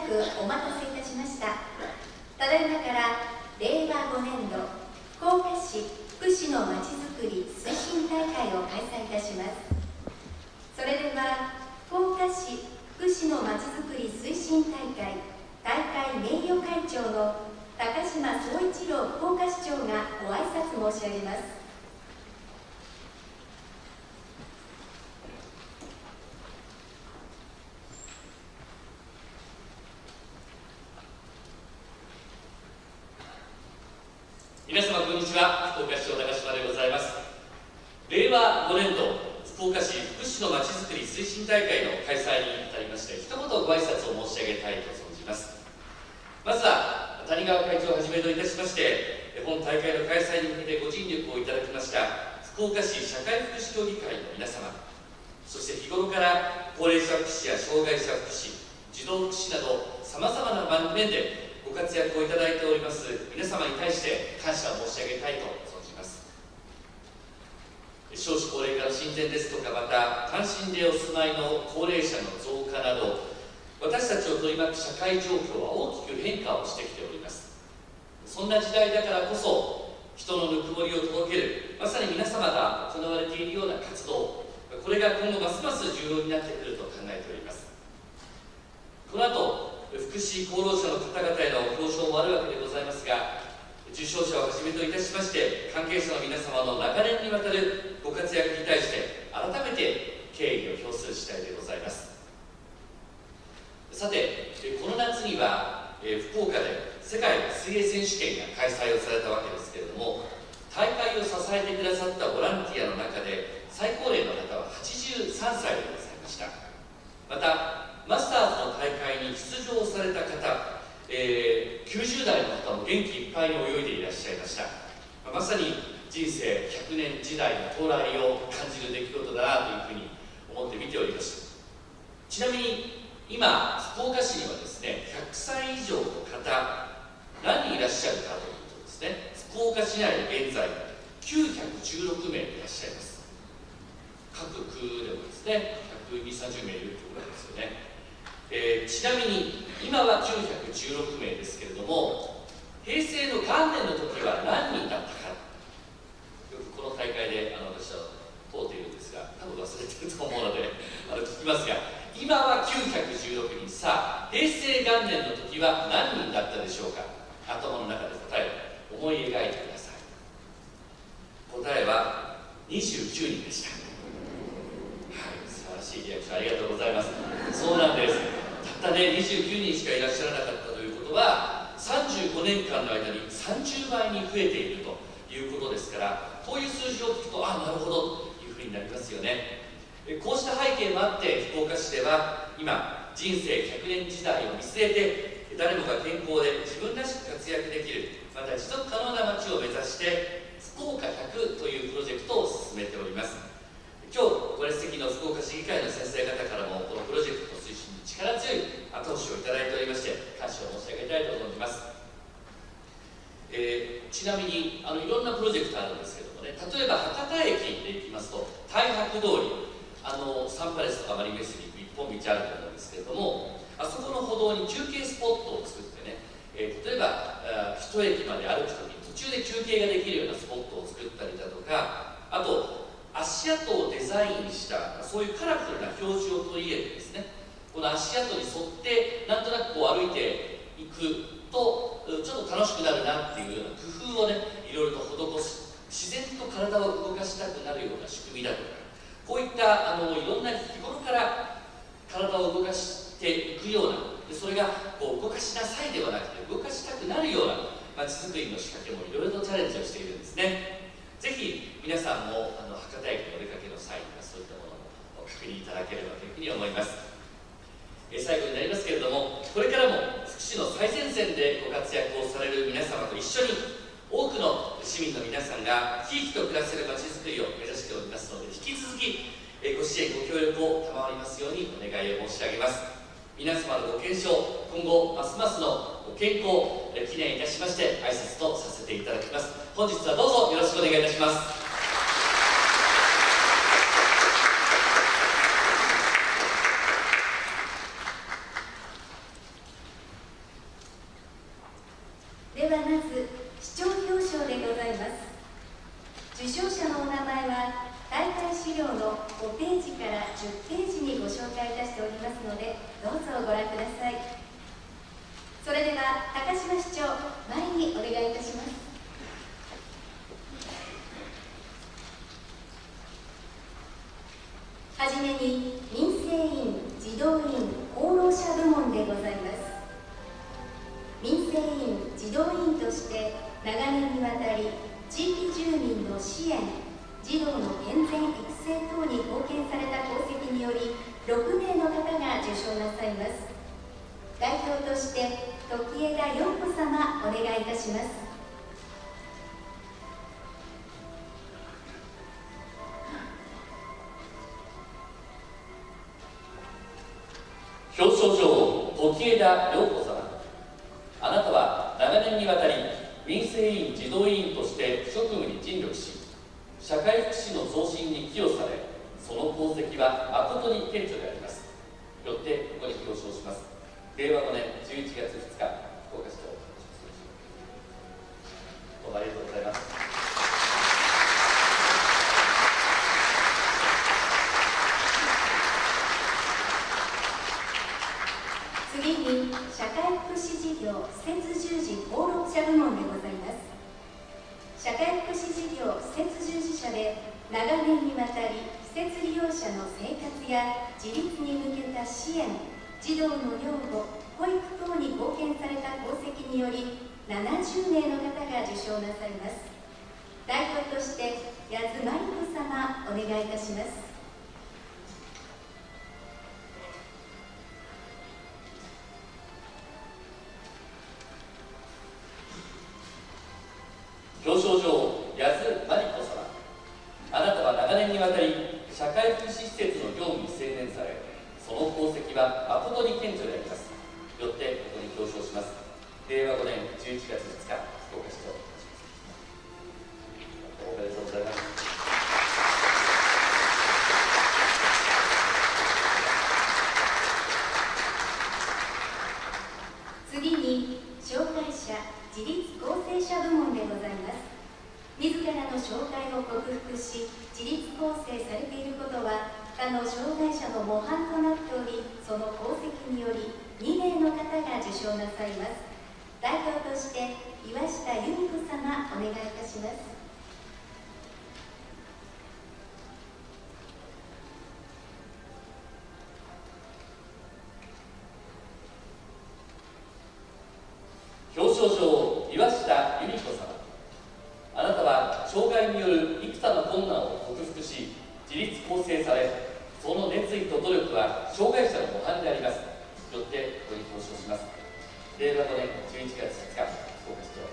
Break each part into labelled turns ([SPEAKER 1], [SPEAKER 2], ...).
[SPEAKER 1] お待たせいたしました。ただいまから令和5年度福岡市福祉のまちづくり推進大会を開催いたします。それでは福岡市福祉のまちづくり推進大会大会名誉会長の高島総一郎福岡市長がご挨拶申し上げます。
[SPEAKER 2] 皆様こんにちは、福岡市長高島でございます。令和5年度福岡市福祉のまちづくり推進大会の開催にあたりまして一言ご挨拶を申し上げたいと存じます。まずは谷川会長をはじめといたしまして本大会の開催に向けてご尽力をいただきました福岡市社会福祉協議会の皆様、そして日頃から高齢者福祉や障害者福祉、児童福祉などさまざまな面でご活躍をいただいております皆様に対して感謝を申し上げたいと存じます。少子高齢化の進展ですとか、また単身でお住まいの高齢者の増加など、私たちを取り巻く社会状況は大きく変化をしてきております。そんな時代だからこそ人のぬくもりを届ける、まさに皆様が行われているような活動、これが今後ますます重要になってくると考えております。この後福祉功労者の方々への表彰もあるわけでございますが、受賞者をはじめといたしまして関係者の皆様の長年にわたるご活躍に対して改めて敬意を表する次第でございます。さて、この夏には福岡で世界水泳選手権が開催をされたわけですけれども、大会を支えてくださったボランティアの中で最高齢の方は83歳でございました。またマスターズの大会に出場された方、90代の方も元気いっぱいに泳いでいらっしゃいました。まさに人生100年時代の到来を感じる出来事だなというふうに思って見ております。ちなみに今福岡市にはですね、100歳以上の方何人いらっしゃるかというとですね、福岡市内で現在916名いらっしゃいます。各区でもですね120、30名いるということですよね。ちなみに今は916名ですけれども、平成の元年の時は何人だったか、よくこの大会で私は通っているんですが、多分忘れてると思うので聞きますが、今は916人。さあ平成元年の時は何人だったでしょうか。頭の中で答えを思い描いてください。答えは29人でした。はい、素晴らしいリアクションありがとうございます。そうなんです。たったね29人しかいらっしゃらなかったということは35年間の間に30倍に増えているということですから、こういう数字を聞くとなるほどというふうになりますよね。こうした背景もあって福岡市では今人生100年時代を見据えて誰もが健康で自分らしく活躍できる、また持続可能な街を目指して福岡100というプロジェクトを進めております。今日ご列席の福岡市議会の先生方からもこのプロジェクト推進に力強い後押しをいただいておりまして、感謝を申し上げたいと存じます。ちなみにいろんなプロジェクトあるんですけどもね、例えば博多駅で行きますと太白通り、サンパレスとかマリメッセに行く一本道あると思うんですけれども、あそこの歩道に休憩スポットを作ってね、例えば一駅まで歩くときに途中で休憩ができるようなスポットを作ったりだとか、あと足跡をデザインしたそういうカラフルな表示を取り入れてですね、この足跡に沿ってなんとなくこう歩いていくとちょっと楽しくなるなっていうような工夫をねいろいろと施す、自然と体を動かしたくなるような仕組みだとか、こういったいろんな日頃から体を動かしていくような、それがこう動かしなさいではなくて動かしたくなるようなまちづくりの仕掛けもいろいろとチャレンジをしているんですね。ぜひ皆さんも博多駅のお出かけの際にはそういったものを確認いただければというふうに思います。最後になりますけれども、これからも福祉の最前線でご活躍をされる皆様と一緒に多くの市民の皆さんが生き生きと暮らせるまちづくりを目指しておりますので、引き続きご支援ご協力を賜りますようにお願いを申し上げます。皆様のご健勝、今後ますますのご健康を記念いたしまして挨拶とさせていただきます。本日はどうぞよろしくお願いいたします。
[SPEAKER 1] ますので、どうぞご覧ください。それでは高島市長、前にお願いいたします。はじめに民生委員、児童委員、功労者部門でございます。民生委員、児童委員として長年にわたり地域住民の支援、児童の健全育成等に貢献された功績により6名の方が受賞なさいます。代表として時枝陽子様、お願いいたします。
[SPEAKER 2] 表彰状、時枝陽子様。あなたは長年にわたり民生委員、児童委員として職務に尽力し、社会福祉の増進に寄与され、その功績は誠に顕著であります。よってここに表彰します。令和5年11月2日、福岡市長。どうもありがとうございます。
[SPEAKER 1] 次に社会福祉事業施設従事功労者部門でございます。社会福祉事業施設従事者で長年にわたり施設利用者の生活や自立に向けた支援、児童の養護、保育等に貢献された功績により70名の方が受賞なさいます。代表として谷津真理子様、お願いいたします。
[SPEAKER 2] 表彰状、谷津真理子様。あなたは長年にわたり社会福祉施設の業務に専念され、その功績は誠に顕著であります。よってここに表彰します。令和5年11月2日、福岡市長。おめでとうございます。
[SPEAKER 1] 次に障害者自立更生者部門でございます。自らの障害を克服し自立更生されていることは他の障害者の模範となっており、その功績により2名の方が受賞なさいます。代表として岩下由美子様、お願いいたします。
[SPEAKER 2] 表彰状、岩下由美子様。あなたは障害による幾多の困難を克服し自立更生され、その熱意と努力は障害者の模範であります。よってここに表彰します。令和5年11月2日、福岡市長。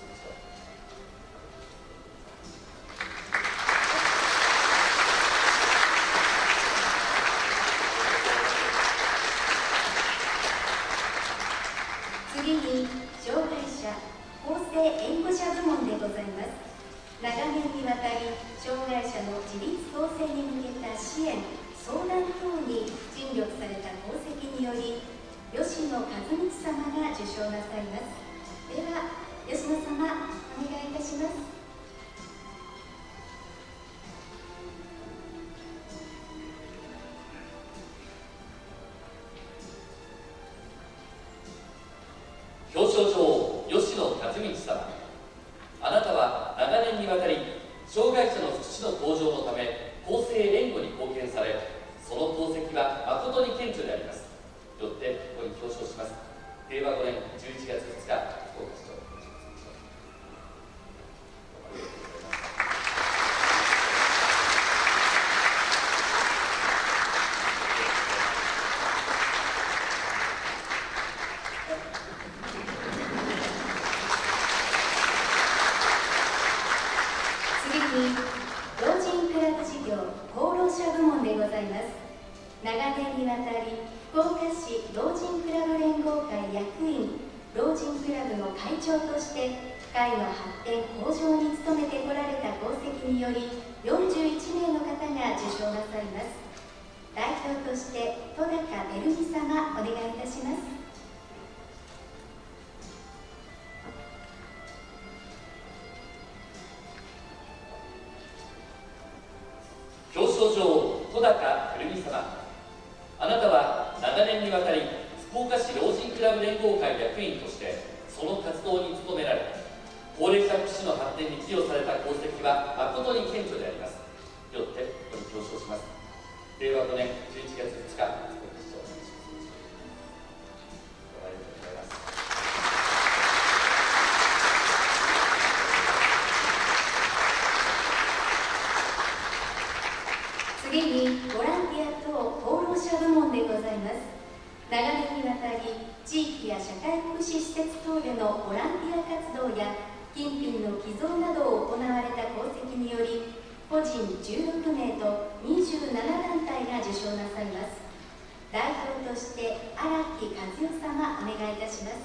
[SPEAKER 1] 次に障害者公正援護者部門でございます。長年にわたり障害者の自立更生に向けた支援、相談等に尽力された功績により吉野和道様が受賞なさいます。では吉野様、お願いいたします。
[SPEAKER 2] 表彰状、吉野和道様。あなたは長年にわたり障害者の福祉の向上のため公正援護に貢献され、その功績は誠に顕著であります。よってここに表彰します。令和5年11月2日、福岡市長。
[SPEAKER 1] 老人クラブ事業功労者部門でございます。長年にわたり福岡市老人クラブ連合会役員、老人クラブの会長として会の発展向上に努めてこられた功績により41名の方が受賞なさいます。代表として戸高照美様、お願いいたします。
[SPEAKER 2] 表彰状、戸高照美様。あなたは長長年にわたり福岡市老人クラブ連合会役員としてその活動に努められ、高齢者福祉の発展に寄与された功績は誠に顕著であります。よってここに表彰します。令和5年11月2日、ありがとうございます。
[SPEAKER 1] 次にボランティア等功労者部門でございます。長年にわたり地域や社会福祉施設等でのボランティア活動や金品の寄贈などを行われた功績により、個人16名と27団体が受賞なさいます。代表として荒木和代様、お願いいたします。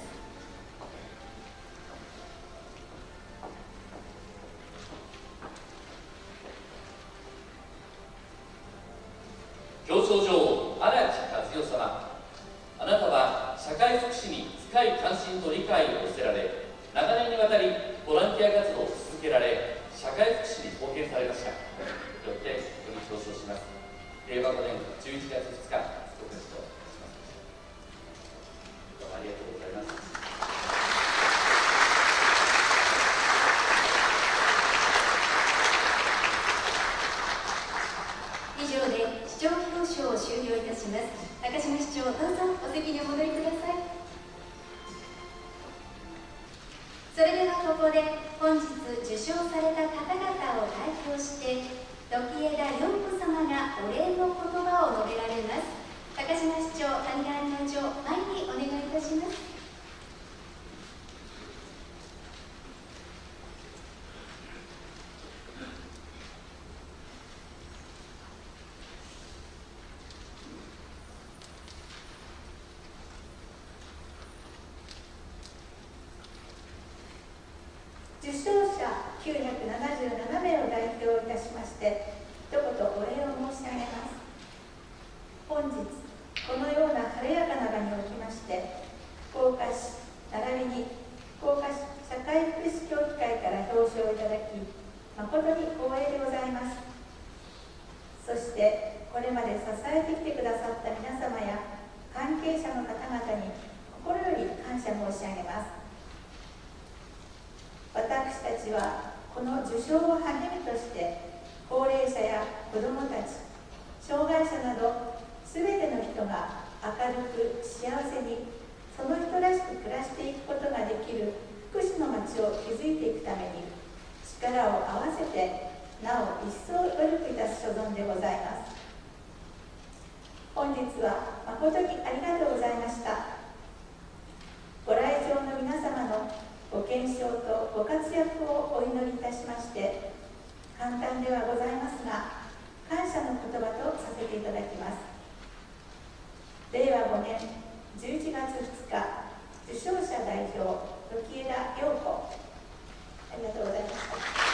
[SPEAKER 2] 表彰状、荒木和代様。あなたは社会福祉に深い関心と理解を寄せられ、長年にわたりボランティア活動を続けられ、社会福祉に貢献されました。よってここに表彰します。令和5年11月2日、ご決定します。どうもありがとうございます。
[SPEAKER 1] 以上で市長表彰を終了いたします。高島市長、どうぞお席にお戻りください。それではここで本日受賞された方々を代表して時枝陽子様がお礼の言葉を述べられます。高島市長、谷川会長、前にお願いいたします。
[SPEAKER 3] 受賞者977名を代表いたしまして一言お礼を申し上げます。本日このような晴れやかな場におきまして福岡市並びに福岡市社会福祉協議会から表彰いただき誠に光栄でございます。そしてこれまで支えてきてくださった皆様や関係者の方々に心より感謝申し上げます。私たちはこの受賞を励みとして高齢者や子どもたち、障害者などすべての人が明るく幸せにその人らしく暮らしていくことができる福祉の街を築いていくために力を合わせてなお一層努力いたす所存でございます。本日は誠にありがとうございました。ご来場の皆様のご健勝とご活躍をお祈りいたしまして簡単ではございますが感謝の言葉とさせていただきます。令和5年11月2日受賞者代表時枝陽子、ありがとうございました。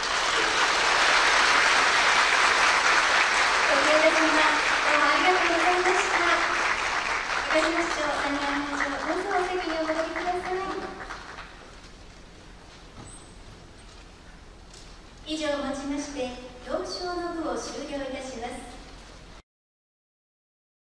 [SPEAKER 1] 時枝様、どうもありがとうございました。高島市長、谷川会長、どうぞお席にお戻りください。以上をもちまして